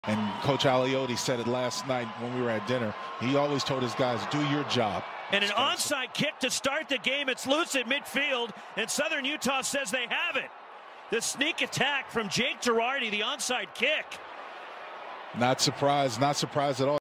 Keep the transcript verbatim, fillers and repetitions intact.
And Coach Aliotti said it last night when we were at dinner. He always told his guys, do your job. And an onside kick to start the game. It's loose at midfield, and Southern Utah says they have it. The sneak attack from Jake Girardi, the onside kick. Not surprised, not surprised at all.